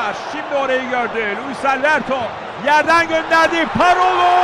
var. Şimdi orayı gördü. Luis Alberto yerden gönderdi. Parolo